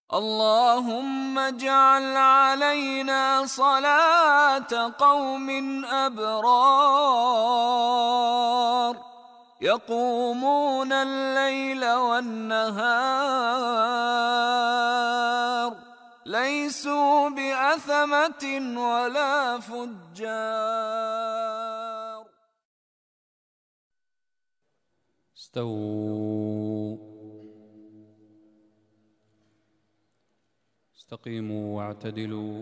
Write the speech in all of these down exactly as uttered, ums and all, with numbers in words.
اللهم اجعل علينا صلاة قوم أبرار يقومون الليل والنهار ليسوا بأثمة ولا فجار. استووا، استقيموا واعتدلوا.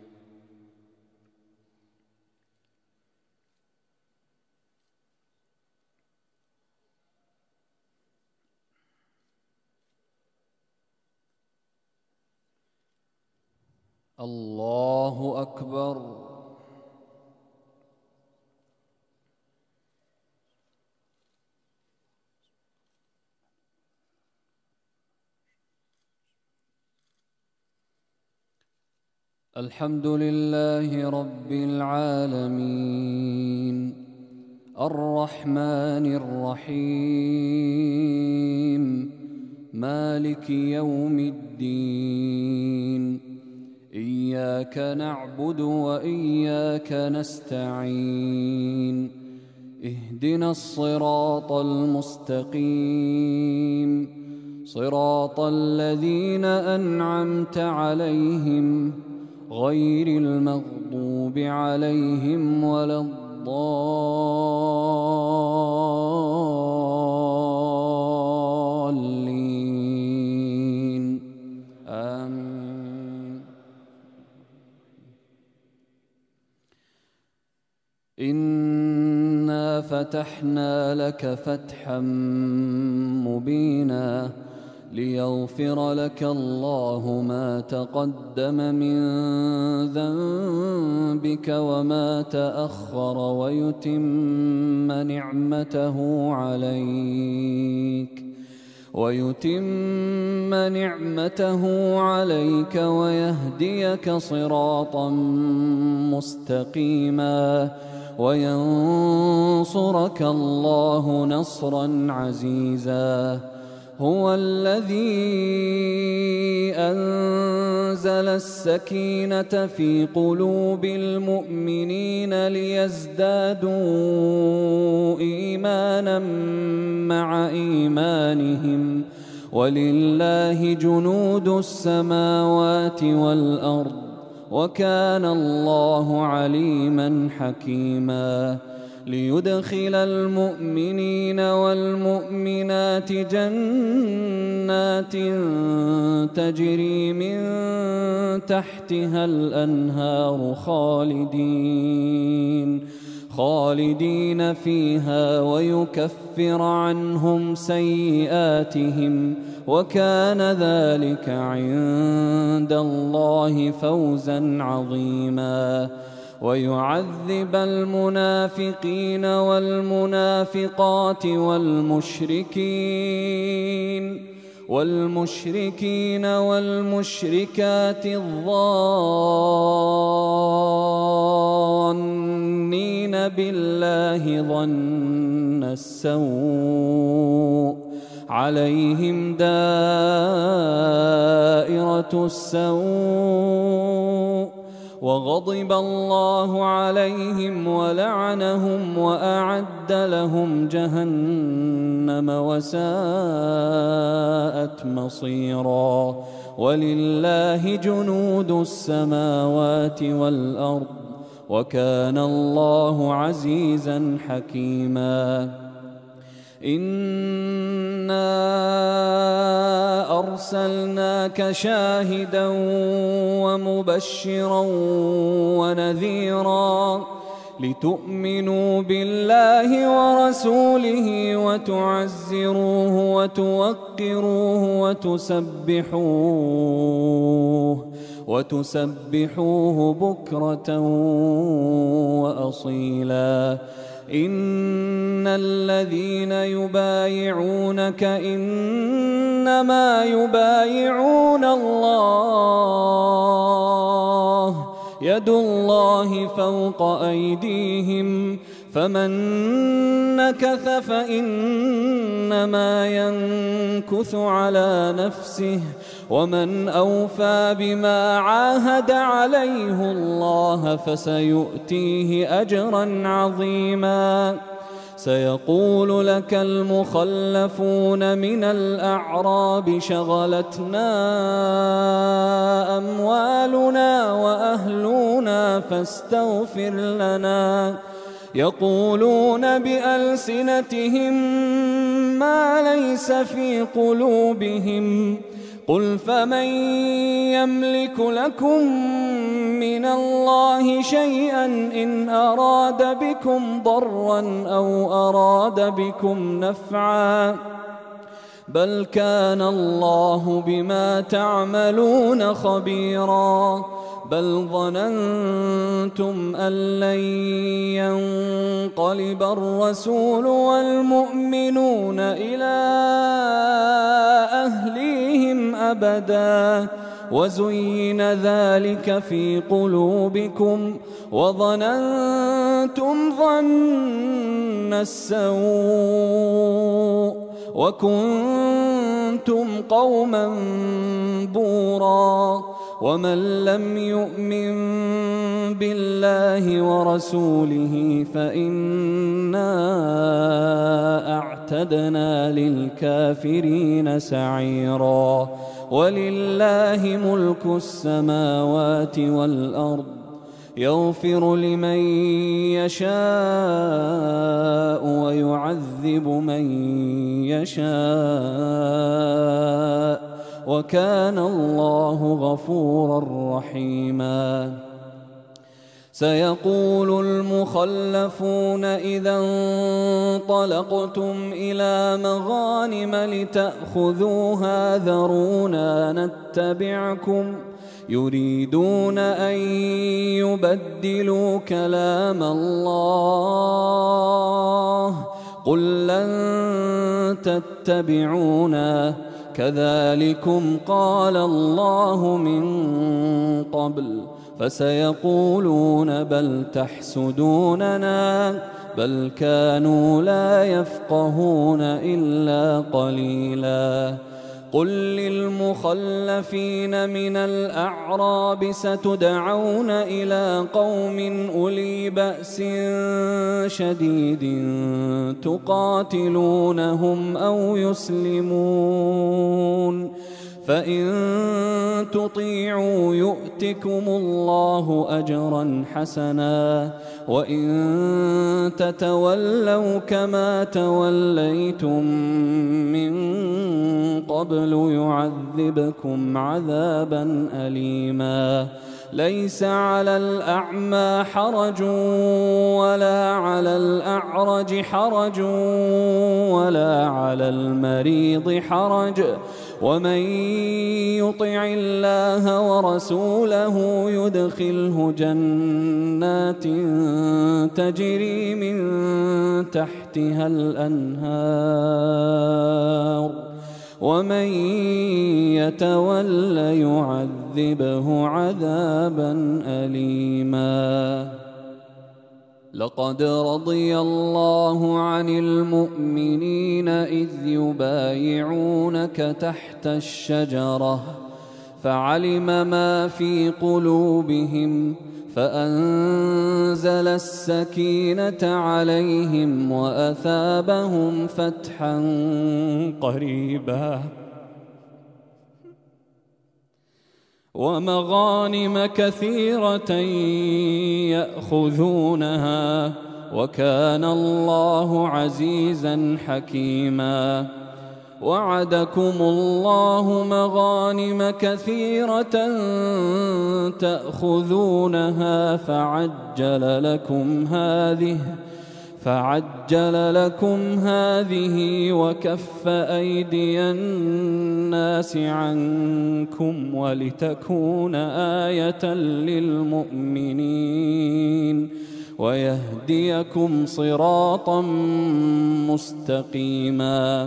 الله أكبر. الحمد لله رب العالمين الرحمن الرحيم مالك يوم الدين. إياك نعبد وإياك نستعين. اهدنا الصراط المستقيم صراط الذين أنعمت عليهم غير المغضوب عليهم ولا الضالين. آمين. إنا فتحنا لك فتحا مبينا ليغفر لك الله ما تقدم من ذنبك وما تأخر ويتم نعمته عليك ويتم نعمته عليك ويهديك صراطا مستقيما وينصرك الله نصرا عزيزا. هو الذي أنزل السكينة في قلوب المؤمنين ليزدادوا إيمانا مع إيمانهم ولله جنود السماوات والأرض وكان الله عليما حكيما. ليدخل المؤمنين والمؤمنات جنات تجري من تحتها الأنهار خالدين خالدين فيها ويكفر عنهم سيئاتهم وكان ذلك عند الله فوزا عظيما. ويعذب المنافقين والمنافقات والمشركين والمشركين والمشركات الظانين بالله ظن السوء عليهم دائرة السوء وغضب الله عليهم ولعنهم وأعد لهم جهنم وساءت مصيرا. ولله جنود السماوات والأرض وكان الله عزيزا حكيما. إنا أرسلناك شاهدا ومبشرا ونذيرا لتؤمنوا بالله ورسوله وتعزروه وتوقروه وتسبحوه وتسبحوه بكرة وأصيلا. إن الذين يبايعونك إنما يبايعون الله يد الله فوق أيديهم فمن نكث فإنما ينكث على نفسه ومن أوفى بما عاهد عليه الله فسيؤتيه أجرا عظيما. سيقول لك المخلفون من الأعراب شغلتنا أموالنا وأهلنا فاستغفر لنا، يقولون بألسنتهم ما ليس في قلوبهم، قل فمن يملك لكم من الله شيئا إن أراد بكم ضرا أو أراد بكم نفعا، بل كان الله بما تعملون خبيرا. بل ظننتم أن لن ينقلب الرسول والمؤمنون إلى أهليهم أبدا، وزين ذلك في قلوبكم وظننتم ظن السوء وكنتم قوما بورا. ومن لم يؤمن بالله ورسوله فإنا أعتدنا للكافرين سعيرا. ولله ملك السماوات والأرض، يغفر لمن يشاء ويعذب من يشاء، وكان الله غفورا رحيما. سيقول المخلفون إذا انطلقتم إلى مغانم لتأخذوها ذرونا نتبعكم، يريدون أن يبدلوا كلام الله، قل لن تتبعونا كذلكم قال الله من قبل. فسيقولون بل تحسدوننا بل كانوا لا يفقهون إلا قليلا. قل للمخلفين من الأعراب ستدعون إلى قوم أولي بأس شديد تقاتلونهم أو يسلمون، فإن تطيعوا يؤتكم الله أجرا حسنا، وإن تتولوا كما توليتم من قبل يعذبكم عذابا أليما. ليس على الأعمى حرج ولا على الأعرج حرج ولا على المريض حرج، ومن يطع الله ورسوله يدخله جنات تجري من تحتها الأنهار، ومن يتول يعذبه عذابا أليما. لقد رضي الله عن المؤمنين إذ يبايعونك تحت الشجرة فعلم ما في قلوبهم فأنزل السكينة عليهم وأثابهم فتحا قريبا ومغانم كثيرة يأخذونها وكان الله عزيزا حكيما. وعدكم الله مغانم كثيرة تأخذونها فعجل لكم هذه فعجل لكم هذه وكف أيدي الناس عنكم ولتكون آية للمؤمنين ويهديكم صراطا مستقيما.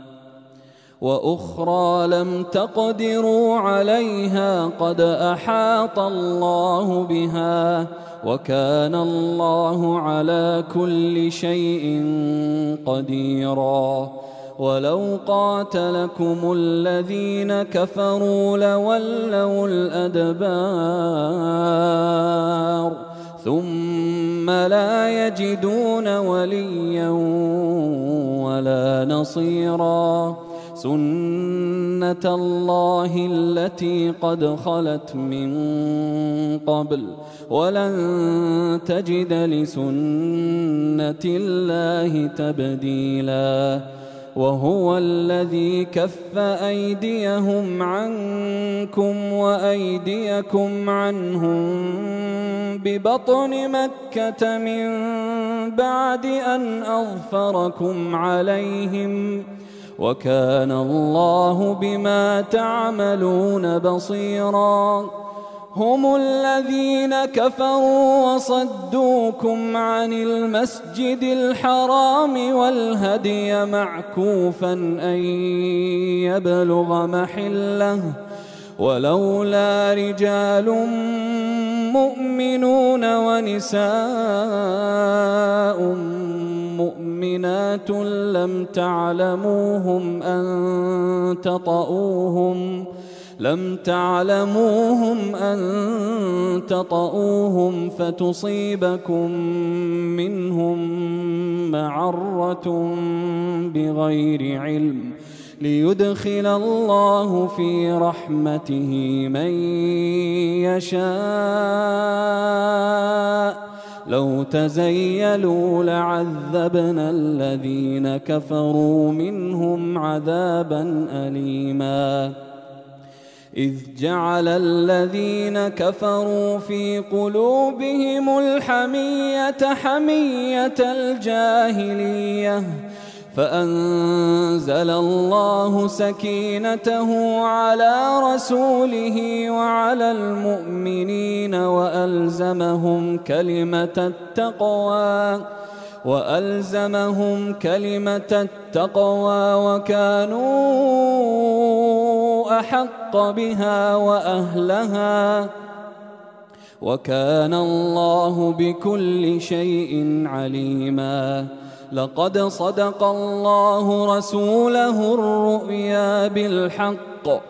وأخرى لم تقدروا عليها قد أحاط الله بها وكان الله على كل شيء قديرا. ولو قاتلكم الذين كفروا لولوا الأدبار ثم لا يجدون وليا ولا نصيرا سنة الله التي قد خلت من قبل ولن تجد لسنة الله تبديلا وهو الذي كف أيديهم عنكم وأيديكم عنهم ببطن مكة من بعد أن أظفركم عليهم وكان الله بما تعملون بصيرا هم الذين كفروا وصدوكم عن المسجد الحرام والهدي معكوفا أن يبلغ محله ولولا رجال مؤمنون ونساء مؤمنات لم تعلموهم أن تطؤوهم لم تعلموهم أن تطؤوهم فتصيبكم منهم معرة بغير علم ليدخل الله في رحمته من يشاء لو تزيلوا لعذبنا الذين كفروا منهم عذابا أليما إذ جعل الذين كفروا في قلوبهم الحمية حمية الجاهلية فأنزل الله سكينته على رسوله وعلى المؤمنين وألزمهم كلمة التقوى وألزمهم كلمة التقوى وكانوا أحق بها وأهلها وكان الله بكل شيء عليما لقد صدق الله رسوله الرؤيا بالحق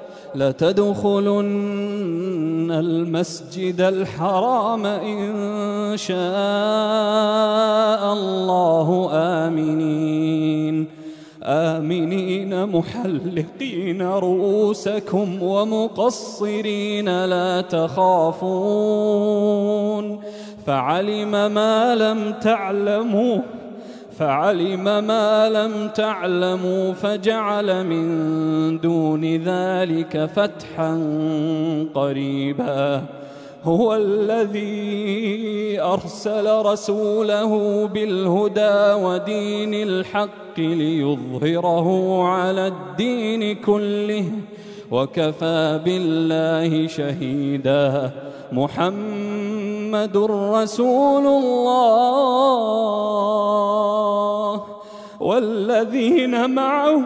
لتدخلن المسجد الحرام إن شاء الله آمنين آمنين محلقين رؤوسكم ومقصرين لا تخافون فعلم ما لم تعلموا فعلم ما لم تعلموا فجعل من دون ذلك فتحا قريبا هو الذي أرسل رسوله بالهدى ودين الحق ليظهره على الدين كله وكفى بالله شهيدا محمد رسول الله والذين معه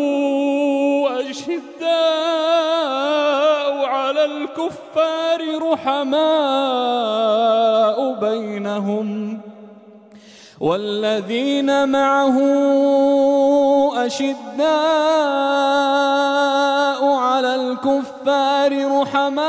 أشداء على الكفار رحماء بينهم والذين معه أشداء على الكفار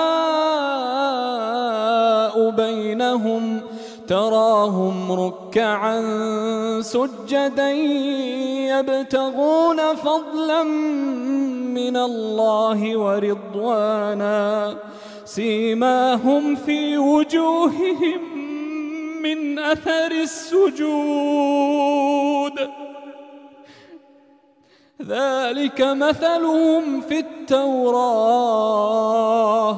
رحماء بينهم تراهم ركعا سجدا يبتغون فضلا من الله ورضوانا سيماهم في وجوههم من أثر السجود ذلك مثلهم في التوراة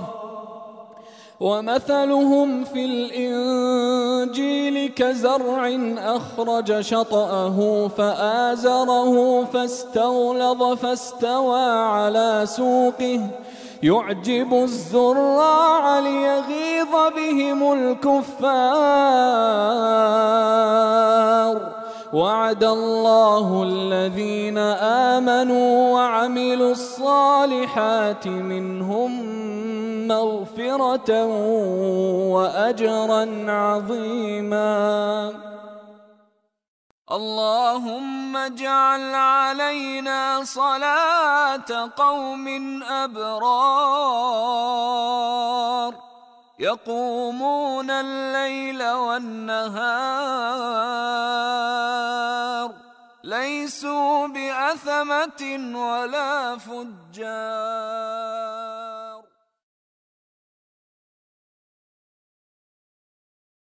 ومثلهم في الإنجيل كزرع أخرج شطأه فآزره فاستغلظ فاستوى على سوقه يعجب الزراع ليغيظ بهم الكفار وعد الله الذين آمنوا وعملوا الصالحات منهم مغفرة وأجرا عظيما. اللهم اجعل علينا صلاة قوم أبرار يقومون الليل والنهار ليسوا بأثمة ولا فجار.